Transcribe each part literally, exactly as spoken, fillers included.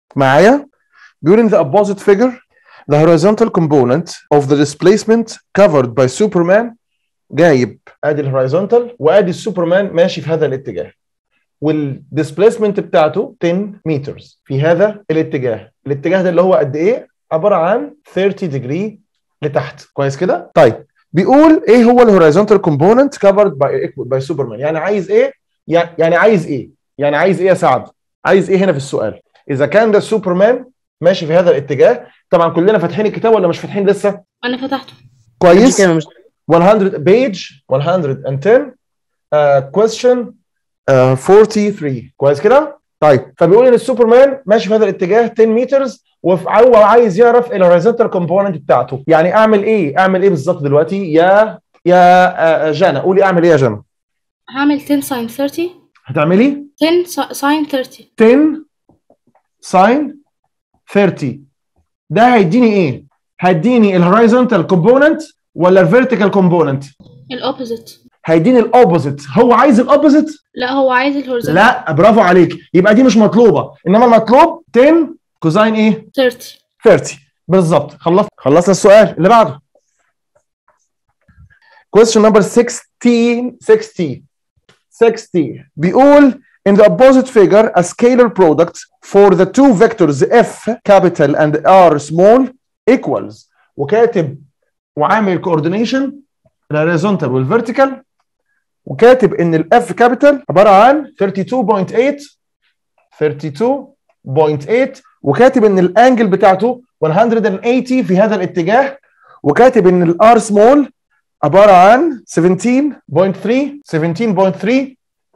معايا؟ بيقول in the opposite figure the horizontal component of the displacement covered by Superman. جايب ادي الهوريزونتال وادي السوبرمان ماشي في هذا الاتجاه، والديسبيسمنت بتاعته عشرة متر في هذا الاتجاه. الاتجاه ده اللي هو قد ايه؟ عباره عن ثلاثين ديجري لتحت. كويس كده؟ طيب بيقول ايه هو الهوريزونتال كومبوننت كفرد باي باي سوبرمان؟ يعني عايز ايه؟ يعني عايز ايه؟ يعني عايز ايه يا سعد؟ عايز ايه هنا في السؤال؟ اذا كان ده سوبرمان ماشي في هذا الاتجاه، طبعا كلنا فاتحين الكتاب ولا مش فاتحين لسه؟ انا فتحته. كويس. مية بيج مية وعشرة uh, question uh, forty-three. كويس كده؟ طيب فبيقول ان السوبرمان ماشي في هذا الاتجاه عشرة متر، وهو عايز يعرف الهوريزونتال كومبوننت بتاعته. يعني اعمل ايه؟ اعمل ايه بالظبط دلوقتي يا يا جانا؟ قولي اعمل ايه يا جانا؟ هعمل عشرة ساين ثلاثين. هتعملي عشرة ساين ثلاثين. عشرة ساين ثلاثين. ده هيديني ايه؟ هيديني الهوريزونتال كومبوننت ولا الفيرتيكال كومبوننت؟ الاوبوزيت. هيديني الاوبوزيت. هو عايز الاوبوزيت؟ لا هو عايز الهوريزونتال. لا برافو عليك، يبقى دي مش مطلوبه، انما المطلوب عشرة كوزين ايه؟ ثلاثين. ثلاثين بالظبط. خلصنا خلصنا السؤال اللي بعده. question number sixteen sixty sixty بيقول in the opposite figure a scalar product for the two vectors f capital and r small equals. وكاتب وعامل coordination الهوريزونتال والفيرتيكال، وكاتب ان الاف كابيتال عباره عن ثلاثة وثلاثين فاصلة ثمانية ثلاثة وثلاثين فاصلة ثمانية، وكاتب ان الانجل بتاعته مية وثمانين في هذا الاتجاه، وكاتب ان الار سمول عباره عن سبعتاشر فاصلة ثلاثة سبعتاشر فاصلة ثلاثة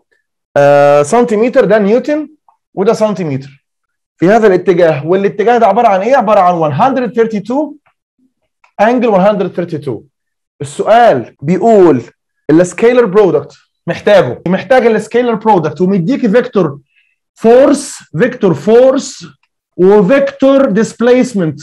آه سنتيمتر. ده نيوتن وده سنتيمتر في هذا الاتجاه، والاتجاه ده عباره عن ايه؟ عباره عن مية واثنين وثلاثين انجل مية وثلاثين. السؤال بيقول السكيلر برودكت محتاجه، محتاج السكيلر برودكت ومديكي فيكتور فورس، فيكتور فورس وفيكتور ديسبيسمنت،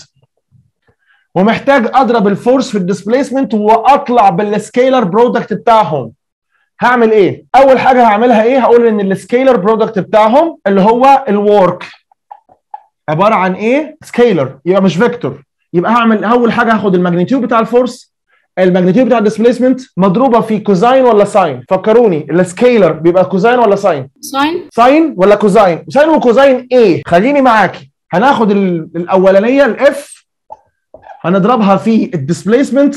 ومحتاج اضرب الفورس في الديسبيسمنت واطلع بالسكيلر برودكت بتاعهم. هعمل ايه؟ اول حاجه هعملها ايه؟ هقول ان السكيلر برودكت بتاعهم اللي هو الورك عباره عن ايه؟ سكيلر، يبقى مش فيكتور. يبقى هعمل اول حاجه هاخد الماجنتيود بتاع الفورس، الماجنتيود بتاع الديسبيسمنت مضروبه في كوزاين ولا ساين؟ فكروني، السكيلر بيبقى كوزاين ولا ساين؟ ساين. ساين ولا كوزاين؟ ساين وكوزاين ايه؟ خليني معاكي. هناخد الاولانيه الاف هنضربها في الديسبيسمنت،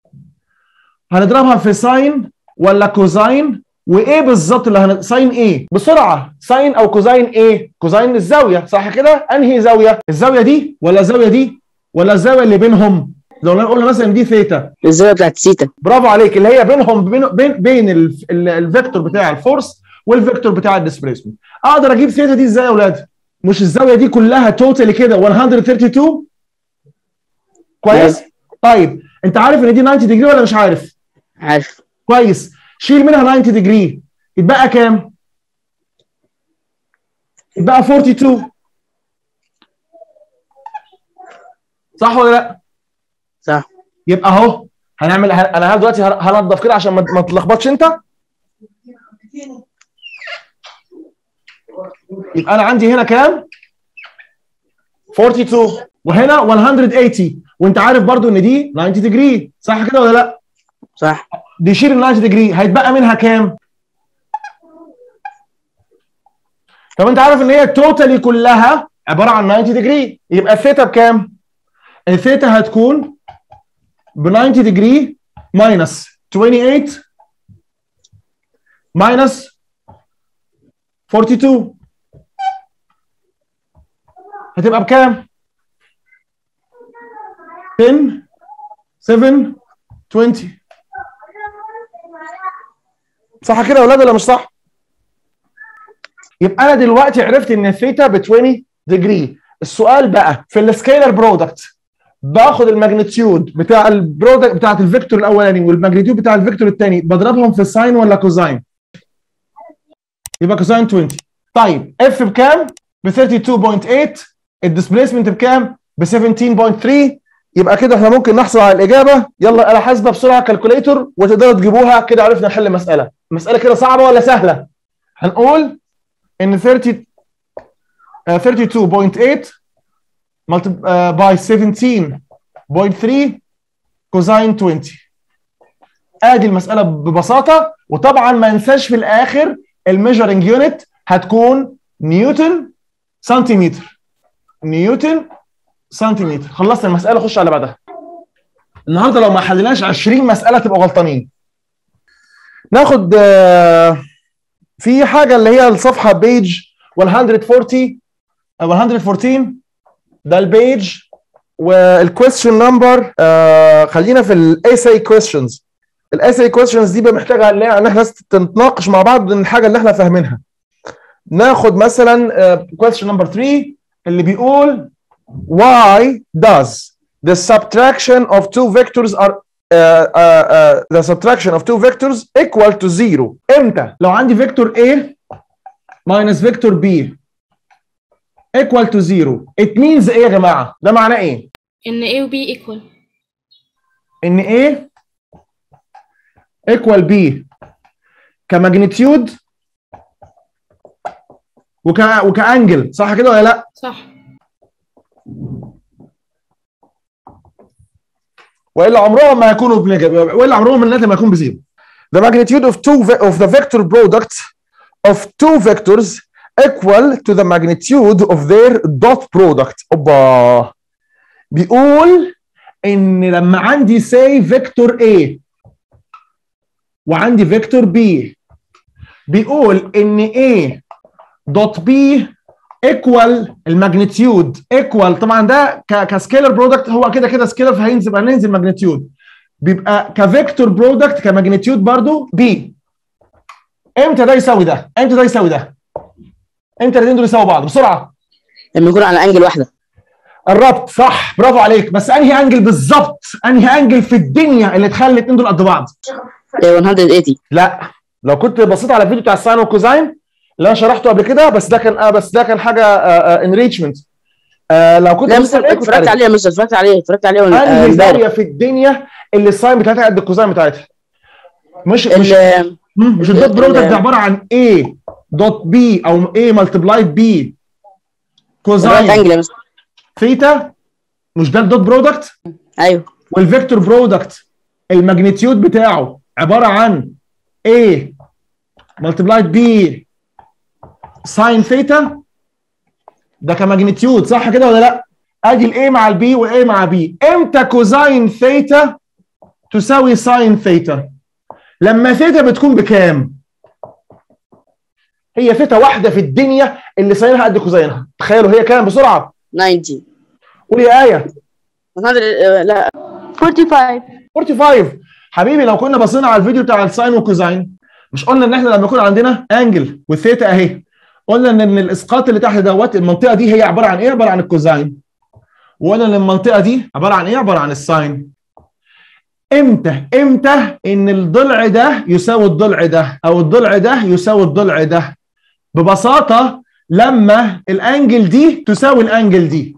هنضربها في ساين ولا كوزاين؟ وايه بالظبط اللي هن... ساين ايه؟ بسرعه، ساين او كوزاين ايه؟ كوزاين الزاويه، صح كده؟ انهي زاويه؟ الزاويه دي ولا الزاويه دي ولا الزاويه اللي بينهم؟ لو قلنا مثلا دي ثيتا، الزاويه بتاعت ثيتا. برافو عليك، اللي هي بينهم بين بين, بين الفيكتور بتاع الفورس والفيكتور بتاع الديسبيسمنت. اقدر اجيب ثيتا دي ازاي يا اولاد؟ مش الزاويه دي كلها توتالي كده مية واتنين وثلاثين؟ كويس؟ طيب انت عارف ان دي تسعين ديجري ولا مش عارف؟ عارف. كويس، شيل منها تسعين ديجري يتبقى كام؟ يتبقى اتنين واربعين، صح ولا لا؟ صح. يبقى اهو هنعمل، انا دلوقتي هنضف كده عشان ما تتلخبطش انت. يبقى انا عندي هنا كام؟ اتنين واربعين وهنا مية وثمانين، وانت عارف برضو ان دي تسعين ديجري، صح كده ولا لا؟ صح. دي شيل ال تسعين ديجري هيتبقى منها كام؟ طب انت عارف ان هي توتالي كلها عباره عن تسعين ديجري، يبقى الثيتا بكام؟ الثيتا هتكون ب تسعين ديجري ماينس ثمانية وعشرين ماينس اتنين واربعين هتبقى بكام؟ عشرة سبعة عشرين. صح كده يا اولاد ولا مش صح؟ يبقى انا دلوقتي عرفت ان الثيتا ب عشرين ديجري. السؤال بقى في السكيلر برودكت، باخد الماجنتيود بتاع البرودكت بتاعت الفيكتور الاولاني والماجنتيود بتاع الفيكتور الثاني بضربهم في الساين ولا كوزاين؟ يبقى كوزاين عشرين. طيب اف بكام؟ ب ثلاثة وثلاثين فاصلة ثمانية، الديسبيسمنت بكام؟ ب سبعتاشر فاصلة ثلاثة. يبقى كده احنا ممكن نحصل على الاجابه. يلا انا حاسبه بسرعه كالكوليتور وتقدروا تجيبوها كده. عرفنا نحل مساله. المساله كده صعبه ولا سهله؟ هنقول ان ثلاثين ثلاثة وثلاثين فاصلة ثمانية باي سبعتاشر فاصلة ثلاثة كوزين عشرين. ادي المساله ببساطه. وطبعا ما ننساش في الاخر الميجرنج يونت هتكون نيوتن سنتيمتر. نيوتن سنتيمتر. خلصنا المساله، خش على بعدها. النهارده لو ما حليناش عشرين مساله تبقى غلطانين. ناخد في حاجه اللي هي الصفحه بيج مية وأربعين مية وأربعتاشر. ده البيج والكويستشن نمبر. آه خلينا في الايساي كويستشنز. الايساي كويستشنز دي بقى محتاجه ان احنا نتناقش مع بعض من الحاجه اللي احنا فاهمينها. ناخد مثلا كويستشن نمبر ثلاثة اللي بيقول why does the subtraction of two vectors are uh, uh, uh, the subtraction of two vectors equal to zero. امتى لو عندي فيكتور A minus فيكتور B equal to zero it means ايه يا جماعه؟ ده معناه ايه؟ ان A و B equal. ان A equal B كماجنتيود وك وكانجل، صح كده ولا لا؟ صح. والا عمرهم ما هيكونوا بنيجاتيف، والا عمرهم الناتج ما يكون بزيرو. The magnitude of two of the vector product of two vectors equal to the magnitude of their dot product. اوبا. بيقول ان لما عندي say فيكتور A وعندي فيكتور B، بيقول ان A دوت B equal الماجنتيود equal. طبعا ده كسكيلر برودكت، هو كده كده سكيلر فهينزل هننزل ماجنتيود، بيبقى كفيكتور برودكت كماجنتيود برضو B. امتى ده يساوي ده؟ امتى ده يساوي ده؟ امتى الاثنين دول يساووا بعض؟ بسرعه. لما يكون على انجل واحده. قربت، صح، برافو عليك. بس انهي انجل بالظبط؟ انهي انجل في الدنيا اللي تخلي الاثنين دول قد بعض؟ مية وثمانين. لا، لو كنت بصيت على الفيديو بتاع الساين والكوزاين اللي انا شرحته قبل كده، بس ده كان آه بس ده كان حاجه انريتشمنت. آه لو كنت لا مستر اتفرجت عليه، مستر اتفرجت عليه اتفرجت عليه انهي زاويه في الدنيا اللي الساين بتاعتها قد الكوزاين بتاعتها؟ مش مش مش الدوت برودكت ده عباره عن A دوت B او A ملتبلايد B كوزاين ثيتا. مش ده الدوت برودكت؟ ايوه. والفيكتور برودكت الماجنتيود بتاعه عباره عن A ملتبلايد B ساين ثيتا. ده كماجنتيود، صح كده ولا لا؟ ادي الاي مع البي واي مع بي. امتى كوزاين ثيتا تساوي ساين ثيتا؟ لما ثيتا بتكون بكام؟ هي ثيتا واحده في الدنيا اللي ساينها قد كوزاينها. تخيلوا هي كام بسرعه؟ تسعين. قولي يا ايه. لا خمسة وأربعين. خمسة وأربعين. حبيبي لو كنا بصينا على الفيديو بتاع الساين والكوزاين، مش قلنا ان احنا لما يكون عندنا انجل والثيتا اهي، قلنا ان الاسقاط اللي تحت دوت المنطقه دي هي عباره عن ايه؟ عباره عن الكوزاين. وقلنا ان المنطقه دي عباره عن ايه؟ عباره عن الساين. امتى امتى ان الضلع ده يساوي الضلع ده او الضلع ده يساوي الضلع ده؟ ببساطه لما الانجل دي تساوي الانجل دي.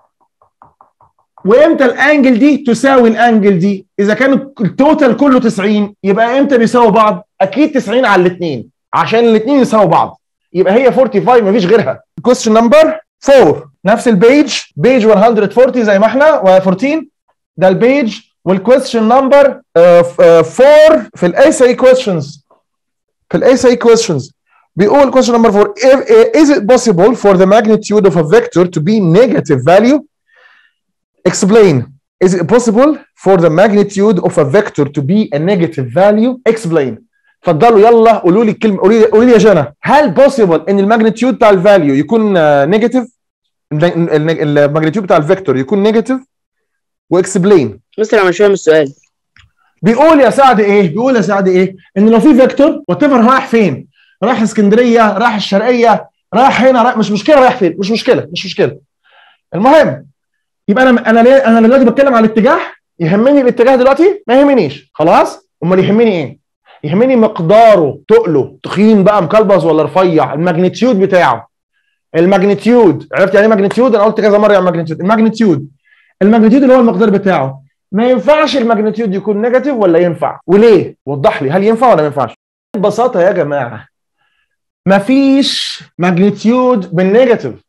وامتى الانجل دي تساوي الانجل دي؟ اذا كان التوتال كله تسعين، يبقى امتى بيساووا بعض؟ اكيد تسعين على الاثنين، عشان الاثنين يساووا بعض، يبقى هي خمسة وأربعين مفيش غيرها. question نمبر أربعة نفس البيج، بيج مية وأربعين زي ما احنا و14. ده البيج والكويستشن نمبر أربعة في الايساي كويستشنز. في الايساي كويستشنز بيقول question number four is it possible for the magnitude of a vector to be negative value? Explain. Is it possible for the magnitude of a vector to be a negative value? Explain. اتفضلوا يلا قولوا لي الكلمه. قولي لي قولي لي يا جنى، هل بوسيبل ان الماجنتيود بتاع الفاليو يكون نيجاتيف؟ الماجنتيود بتاع الفيكتور يكون نيجاتيف؟ واكسبلين. مستر انا مش فاهم السؤال. بيقول يا سعد ايه؟ بيقول يا سعد ايه؟ ان لو في فيكتور وات ايفر رايح فين؟ رايح اسكندريه، رايح الشرقيه، رايح هنا، رايح مش مشكله رايح فين، مش مشكله مش مشكله. المهم يبقى انا انا ليه انا دلوقتي بتكلم عن الاتجاه، يهمني الاتجاه دلوقتي؟ ما يهمنيش، خلاص؟ امال يهمني ايه؟ يهمني مقداره، تقله، تخين بقى مكلبز ولا رفيع، الماجنتيود بتاعه. الماجنتيود، عرفت يعني ايه ماجنتيود؟ انا قلت كذا مره يعني ماجنتيود، الماجنتيود الماجنتيود اللي هو المقدار بتاعه. ما ينفعش الماجنتيود يكون نيجاتيف ولا ينفع؟ وليه؟ وضح لي، هل ينفع ولا ما ينفعش؟ ببساطه يا جماعه مفيش ماجنتيود بالنيجاتيف،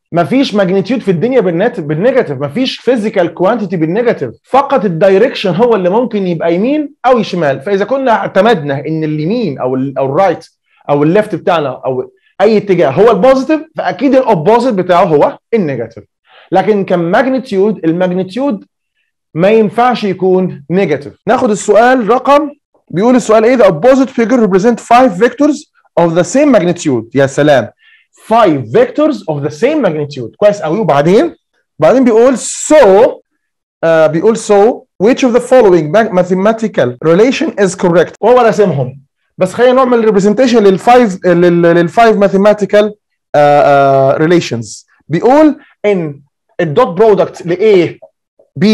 مفيش ماجنتيود في الدنيا بالنت بالنيجاتيف، مفيش فيزيكال كوانتيتي بالنيجاتيف، فقط الدايركشن هو اللي ممكن يبقى يمين او شمال. فاذا كنا اعتمدنا ان اليمين او ال او الرايت او الليفت بتاعنا او اي اتجاه هو البوزيتيف، فاكيد الاوبوزيت بتاعه هو النيجاتيف. لكن كماجنتيود الماجنتيود ما ينفعش يكون نيجاتيف. ناخد السؤال رقم، بيقول السؤال ايه؟ the opposite figure represent five vectors of the same magnitude. يا سلام، five vectors of the same magnitude. كويس قوي. وبعدين بعدين بيقول so uh, بيقول so which of the following mathematical relation is correct. وهو راسمهم، بس خلينا نعمل representation للفايف للفايف mathematical uh, uh, relations. بيقول ان الدوت برودكت ل A B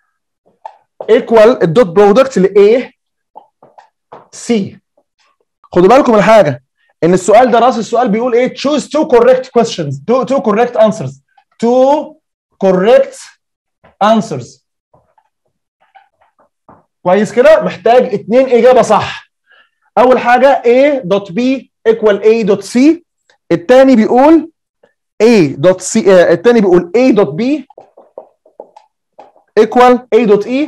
equal الدوت برودكت ل A C. خدوا بالكم من حاجه، ان السؤال ده راس السؤال بيقول ايه؟ choose two correct questions, two, two correct answers, two correct answers. كويس كده؟ محتاج اتنين اجابه صح. اول حاجه A dot B equal A dot C. الثاني بيقول A dot C آه الثاني بيقول A dot B equal A dot E.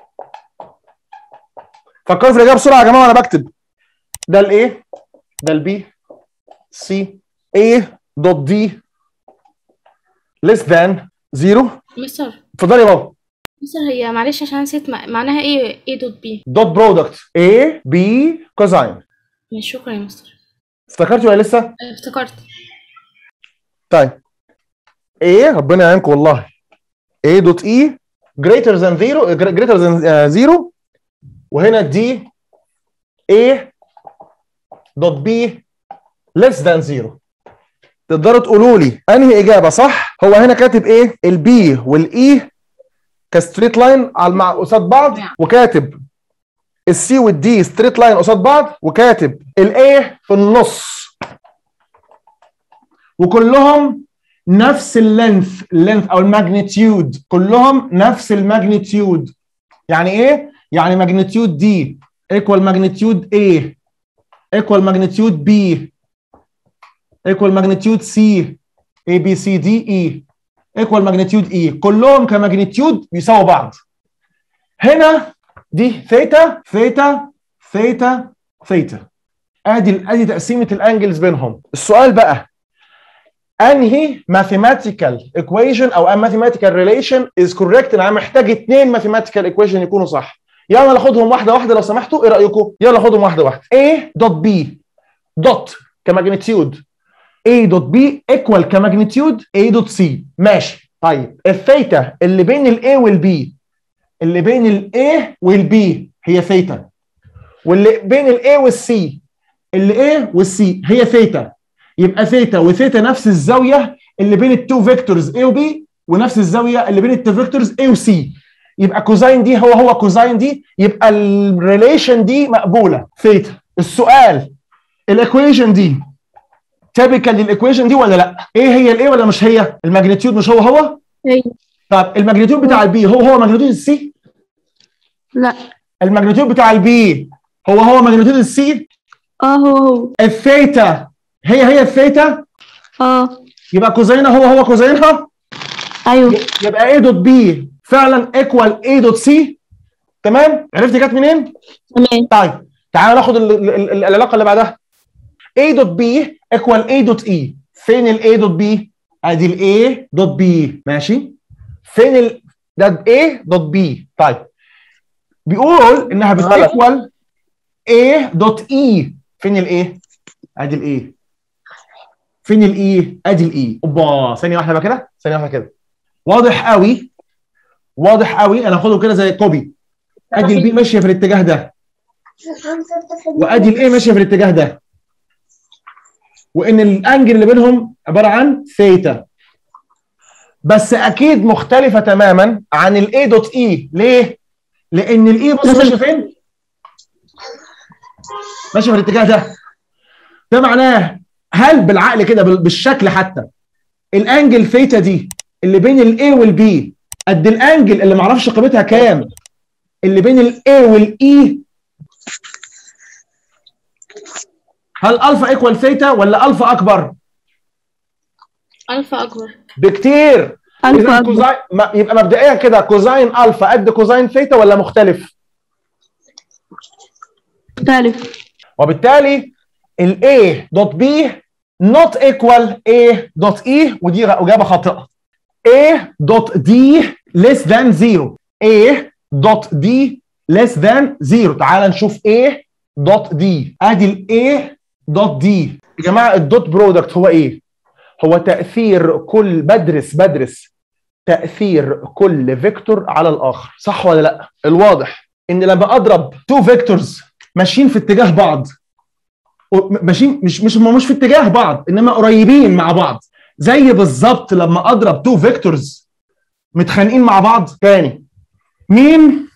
فكروا في الاجابه بسرعه يا جماعه وانا بكتب. ده الايه؟ ده البي سي. A dot D less than zero. مستر اتفضلي يا بابا. مستر هي معلش عشان نسيت معناها ايه A دوت B؟ دوت برودكت A B كوزاين. ماشي شكرا يا مستر. افتكرتي ولا لسه؟ افتكرت. طيب A ربنا يعينكم والله. A dot E greater than zero greater than uh, zero. وهنا D A dot B less than zero. تقدروا تقولوا لي انهي اجابه صح؟ هو هنا كاتب ايه؟ البي والاي كستريت لاين على مع قصاد بعض، وكاتب السي والدي ستريت لاين قصاد بعض، وكاتب الاي في النص، وكلهم نفس اللينث اللينث او الماجنتيود، كلهم نفس الماجنتيود. يعني ايه؟ يعني ماجنتيود دي ايكوال ماجنتيود A equal magnitude B equal magnitude C A B C D E equal magnitude E. كلهم كماجنتيود بيساووا بعض. هنا دي ثيتا ثيتا ثيتا ثيتا. ادي ادي تقسيمه الانجلز بينهم. السؤال بقى انهي mathematical equation او mathematical relation is correct؟ انا محتاج اثنين mathematical equation يكونوا صح. يلا ناخدهم واحده واحده لو سمحتوا، ايه رايكم؟ يلا ناخدهم واحده واحده. A dot B dot كماجنتيود A dot B equal كماجنتيود A dot C. ماشي. طيب الثيتا اللي بين ال A وال B، اللي بين ال A وال B هي ثيتا، واللي بين ال A وال C اللي A وال C هي ثيتا. يبقى ثيتا وثيتا نفس الزاويه اللي بين التو فيكتورز A و B، ونفس الزاويه اللي بين التو فيكتورز A و C. يبقى كوزاين دي هو هو كوزاين دي، يبقى الريليشن دي مقبوله ثيتا. السؤال الايكويشن دي تابيكال للايكويشن دي ولا لا؟ ايه هي الايه ولا مش هي؟ الماجنتيود مش هو هو؟ ايوه. طب الماجنتيود بتاع البي هو هو ماجنتيود السي؟ لا. الماجنتيود بتاع البي هو هو ماجنتيود السي؟ اه هو هو. الثيتا هي هي الثيتا؟ اه. يبقى كوزينها هو هو كوزينها؟ ايوه. يبقى A دوت بي فعلا ايكوال A دوت سي. تمام؟ عرفتي جت منين؟ تمام. طيب تعالى ناخد العلاقه اللي بعدها. A دوت B equal A دوت E. فين ال A دوت B؟ ادي ال A دوت B. ماشي؟ فين ال ده A دوت B؟ طيب بيقول انها بتيكوال A دوت E. فين ال A؟ ادي ال A. فين ال E؟ ادي ال E. اوبا ثانيه واحده بقى كده، ثانيه واحده كده. واضح قوي واضح قوي. انا هاخده كده زي كوبي. ادي ال B ماشيه في الاتجاه ده، وادي ال A ماشيه في الاتجاه ده، وان الانجل اللي بينهم عباره عن ثيتا، بس اكيد مختلفه تماما عن ال A دوت E. ليه؟ لان ال E بص ماشيه فين؟ ماشيه في الاتجاه ده. ده معناه هل بالعقل كده بالشكل حتى الانجل ثيتا دي اللي بين ال A وال B قد الانجل اللي معرفش قيمتها كام اللي بين ال A وال E؟ هل الفا ايكوال ثيتا ولا الفا اكبر؟ الفا اكبر. بكتير. اذا كوزاين يبقى مبدئيا كده كوزاين الفا قد كوزاين ثيتا ولا مختلف؟ مختلف. وبالتالي ال A دوت B not equal A دوت E، ودي اجابه خاطئه. A دوت D less than zero. A دوت D less than zero. تعال نشوف A دوت D. ادي ال A دوت D يا جماعه. الدوت برودكت هو ايه؟ هو تاثير كل بدرس بدرس تاثير كل فيكتور على الاخر، صح ولا لا؟ الواضح ان لما اضرب تو فيكتورز ماشيين في اتجاه بعض، ماشيين مش مش مش في اتجاه بعض انما قريبين مع بعض، زي بالظبط لما اضرب تو فيكتورز متخانقين مع بعض. تاني، مين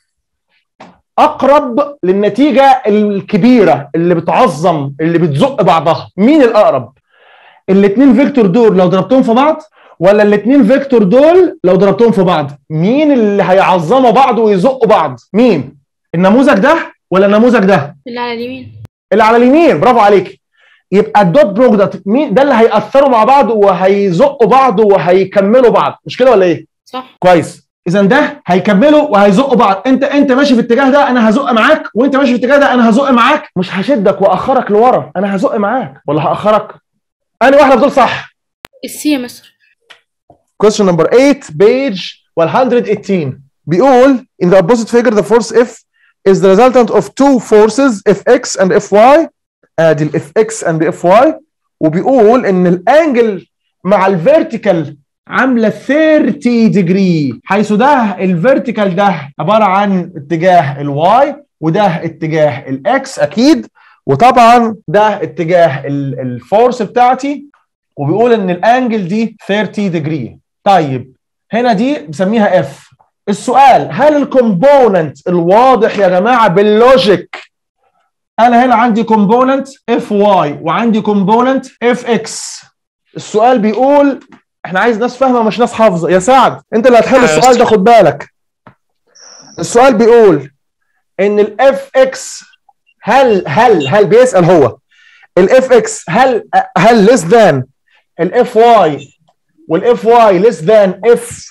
اقرب للنتيجه الكبيره اللي بتعظم اللي بتزق بعضها؟ مين الاقرب؟ الاثنين فيكتور دول لو ضربتهم في بعض، ولا الاثنين فيكتور دول لو ضربتهم في بعض؟ مين اللي هيعظموا بعض ويزقوا بعض؟ مين؟ النموذج ده ولا النموذج ده؟ اللي على اليمين. اللي على اليمين، برافو عليك. يبقى الدوت برودكت مين ده اللي هيأثروا مع بعض وهيزقوا بعض وهيكملوا بعض، مش كده ولا ايه؟ صح. كويس. اذا ده هيكملوا وهيزقوا بعض. انت انت ماشي في الاتجاه ده انا هزق معاك، وانت ماشي في الاتجاه ده انا هزق معاك. مش هشدك واخرك لورا، انا هزق معاك ولا هاخرك؟ انا واحده بدول صح. السي يا مستر. question number eight page one hundred eighteen بيقول in the opposite figure the force F is the resultant of two forces Fx and Fy. ادي ال Fx and Fy، وبيقول ان الانجل مع الفيرتيكال عامله ثيرتي degree، حيث ده الفيرتيكال ده عباره عن اتجاه الواي وده اتجاه الاكس اكيد، وطبعا ده اتجاه الفورس بتاعتي، وبيقول ان الانجل دي ثيرتي degree. طيب هنا دي بسميها اف. السؤال، هل الكومبوننت الواضح يا جماعه باللوجيك، انا هنا عندي كومبوننت اف واي وعندي كومبوننت اف اكس. السؤال بيقول احنا عايز ناس فاهمه مش ناس حافظه. يا سعد انت اللي هتحل السؤال ده، خد بالك. السؤال بيقول ان الاف اكس هل هل هل بيسال هو الاف اكس هل هل less than الاف واي والاف واي less than اف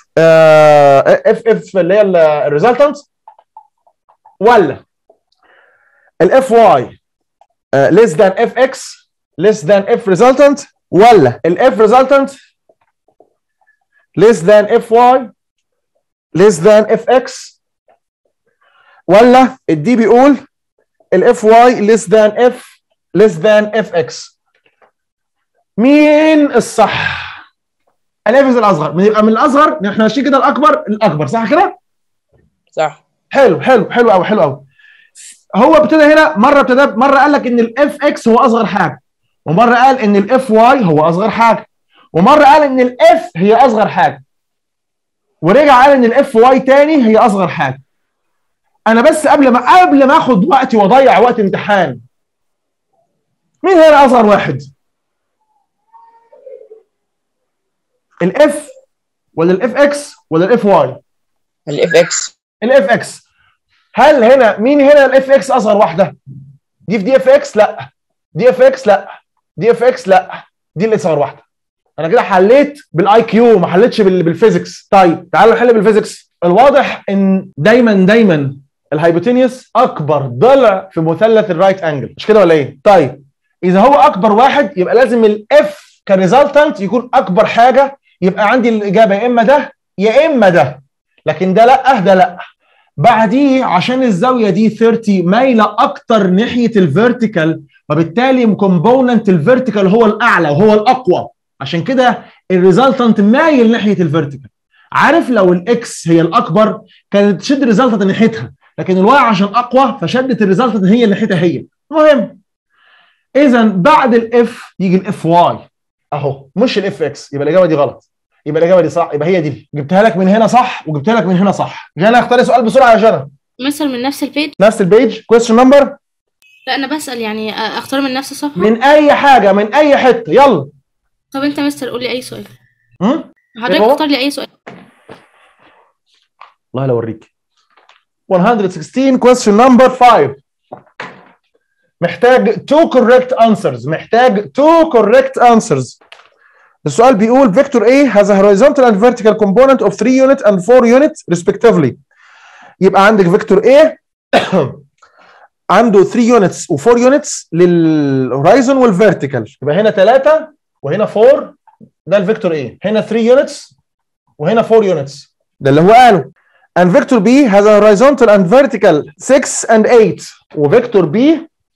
اف اف اللي هي الريزلتنت، ولا الاف واي less than اف اكس less than اف resultant، ولا الاف resultant less than اف واي less than اف اكس، ولا الدي بيقول الاف واي less than اف less than اف اكس. مين الصح؟ الافز الاصغر. بنبقى من الاصغر احنا ماشيين كده الاكبر الاكبر، صح كده؟ صح. حلو حلو حلو قوي حلو قوي. هو ابتدى هنا مره ابتدى مره قال لك ان الاف اكس هو اصغر حاجه، ومره قال ان الاف واي هو اصغر حاجه، ومره قال ان الاف هي اصغر حاجه، ورجع قال ان الاف واي تاني هي اصغر حاجه. انا بس قبل ما قبل ما اخد وقتي واضيع وقت امتحان، مين هنا اصغر واحد؟ الاف ولا الاف اكس ولا الاف واي؟ الاف اكس. الاف اكس. هل هنا مين هنا الاف اكس اصغر واحده؟ دي في دي اف اكس؟ لا. دي اف اكس؟ لا. دي اف اكس؟ لا. دي اللي اصغر واحده. انا كده حليت بالاي كيو ما حليتش بالفيزيكس. طيب تعالوا نحل بالفيزيكس. الواضح ان دايما دايما الهايبوتينيوس اكبر ضلع في مثلث الرايت انجل، مش كده ولا ايه؟ طيب اذا هو اكبر واحد يبقى لازم الاف كريزلتنت يكون اكبر حاجه، يبقى عندي الاجابه يا اما ده يا اما ده، لكن ده لا ده لا. بعديه عشان الزاويه دي ثيرتي مايله اكتر ناحيه الفيرتيكال، وبالتالي كومبوننت الفيرتيكال هو الاعلى وهو الاقوى، عشان كده الريزلتنت مايل ناحيه الفيرتيكال. عارف لو الاكس هي الاكبر كانت تشد الريزلتنت ناحيتها، لكن الواي عشان اقوى فشدت الريزلتنت هي ناحيتها هي. المهم اذا بعد الاف يجي الاف واي اهو، مش الاف اكس، يبقى الاجابه دي غلط. يبقى الاجابه دي صح، يبقى هي دي. جبتها لك من هنا صح وجبتها لك من هنا صح. جانا اختاري سؤال بسرعه يا جنى. مستر من نفس البيج؟ نفس البيج. كويستشن نمبر؟ لا انا بسأل يعني اختار من نفس الصفحه. من اي حاجه من اي حته، يلا. طب انت مستر قول لي اي سؤال. امم حضرتك اختار لي اي سؤال. والله لو اوريك. one hundred sixteen question number five. محتاج two correct answers. محتاج two correct answers. السؤال بيقول vector A has a horizontal and vertical component of three units and four units respectively. يبقى عندك فيكتور A عنده three units و four units للهورايزون والفيرتيكال، يبقى هنا ثلاثة وهنا four، ده الفيكتور A. هنا three units وهنا four units، ده اللي هو قاله. and vector B has a horizontal and vertical six and eight، وفيكتور B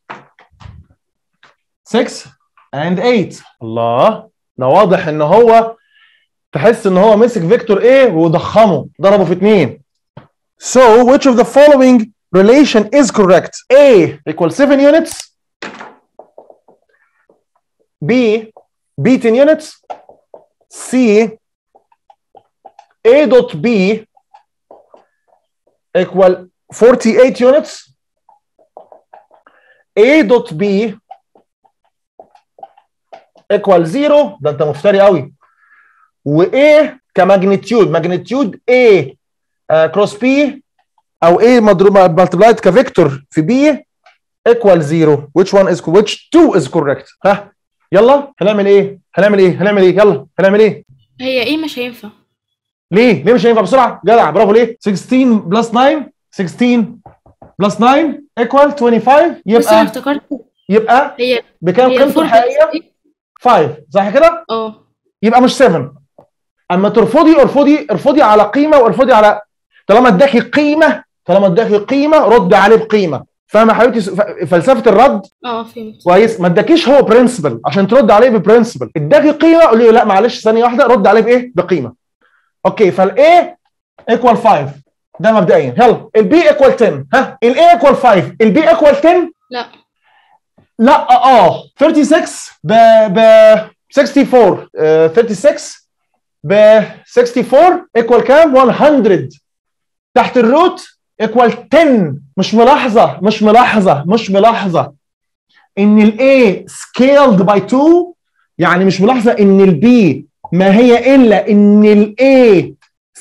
six and eight. الله، ده واضح ان هو تحس ان هو مسك فيكتور A وضخمه ضربه في اتنين. So which of the following relation is correct? A equals seven units, B B ten units, C A dot B equal forty-eight units, A dot B equal zero. ده انت مفتري قوي. و A كماجنتيود، ماجنتيود A كروس uh, B او A مضروب مالتبلايد كفيكتور في B equal zero. Which one is which two is correct؟ ها يلا هنعمل ايه؟ هنعمل ايه؟ هنعمل ايه؟ يلا هنعمل ايه؟ هي ايه مش هينفع. ليه؟ ليه مش هينفع؟ بسرعه جدع برافو. ليه؟ sixteen plus nine sixteen plus nine equal twenty-five. يبقى بس انا افتكرت يبقى هي بكام هي قيمته الحقيقيه؟ five صح كده؟ اه يبقى مش seven. اما ترفضي ارفضي ارفضي على قيمه وارفضي على، طالما اداكي قيمه طالما اداكي قيمه رد عليه بقيمه. فاهمه يا حبيبتي فلسفه الرد؟ اه فهمت كويس. ما اداكيش هو برنسبل عشان ترد عليه ببرنسبل، اداكي قيمه قولي له لا معلش ثانيه واحده رد عليه بايه؟ بقيمه. اوكي فالاي ايكوال five ده مبدئيا. يلا البي ايكوال ten. ها الاي ايكوال five البي ايكوال ten؟ لا لا اه thirty-six ب ب sixty-four uh, thirty-six ب sixty-four ايكوال كام؟ one hundred. تحت الروت ايكوال ten. مش ملاحظه مش ملاحظه مش ملاحظه ان الاي سكيلد باي two، يعني مش ملاحظه ان البي ما هي الا ان الاي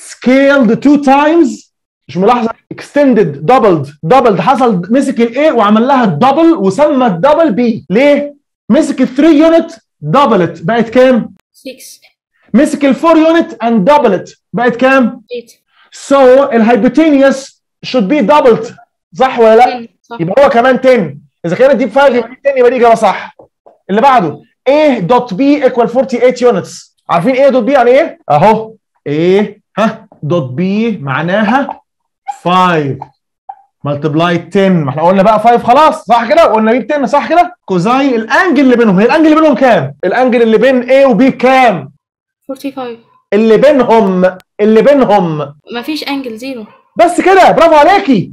سكيلد two times. مش ملاحظه extended doubled doubled حصل مسك الاي وعمل لها الدبل وسمى الدبل بي. ليه؟ مسك ال three يونت دبلت بقت كام؟ six. مسك ال four يونت اند دبلت بقت كام؟ eight. So الهايبوتينيوس should be doubled صح ولا لا؟ صح. يبقى هو كمان ten. اذا كانت دي five يبقى دي ten يبقى دي اجابه صح. اللي بعده A dot B equal forty-eight units. عارفين A dot B يعني ايه؟ اهو A ها dot B معناها five multiply ten. ما احنا قلنا بقى five خلاص صح كده؟ قلنا بي ten صح كده؟ كوزاين الانجل اللي بينهم، هي الانجل اللي بينهم كام؟ الانجل اللي بين A و B كام؟ forty-five. اللي بينهم اللي بينهم مفيش انجل زيرو. بس كده برافو عليكي.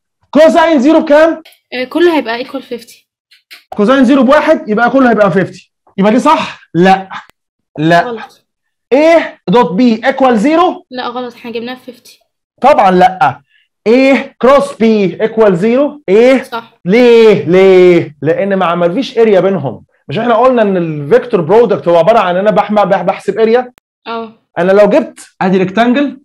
كوزاين زيرو بكام؟ آه كله هيبقى equal fifty. كوزاين زيرو بواحد يبقى كله هيبقى fifty. يبقى دي صح؟ لا لا غلط. A دوت B equal زيرو؟ لا غلط احنا جبناها في fifty. طبعا لا. A cross B equal زيرو. A صح. ليه؟ ليه؟ لأن ما عملفيش اريا بينهم. مش احنا قلنا ان الفيكتور برودكت هو عبارة عن ان انا بحسب اريا؟ اه انا لو جبت ادي ريكتانجل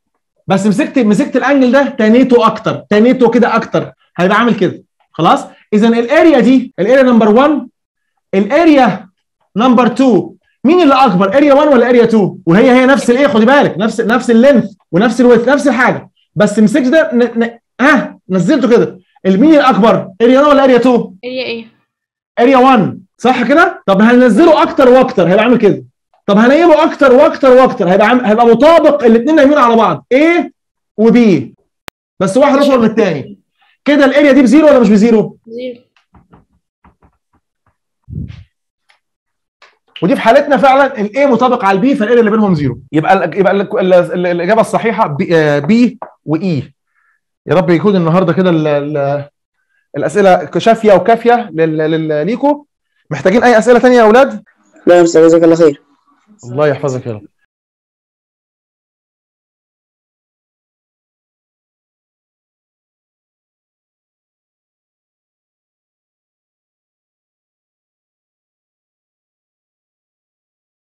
بس مسكت مسكت الانجل ده تانيته اكتر تانيته كده اكتر هيبقى عامل كده خلاص. اذا الاريا دي الاريا نمبر واحد الاريا نمبر اتنين مين اللي اكبر؟ اريا واحد ولا اريا اتنين؟ وهي هي نفس الايه خدي بالك نفس نفس اللينث ونفس الويدث نفس الحاجه بس مسكت ده ن... ن... ها نزلته كده. مين الاكبر؟ اريا واحد ولا اريا اتنين؟ اريا ايه؟ اريا واحد صح كده؟ طب هننزله اكتر واكتر هيبقى عامل كده. طب هنقلبه اكتر واكتر واكتر هيبقى عم... هيبقى مطابق الاثنين نايمين على بعض A و B بس واحد اكبر من الثاني. كده الاريا دي بزيرو ولا مش بزيرو؟ زيرو. ودي في حالتنا فعلا الاي مطابق على البي فالاريا اللي بينهم زيرو. يبقى ال يبقى ال ال ال الاجابه الصحيحه بي, بي واي. يا رب يكون النهارده كده الاسئله شافيه وكافيه ليكم. محتاجين اي اسئله ثانيه يا اولاد؟ لا يا استاذ جزاك الله خير. الله يحفظك يا رب.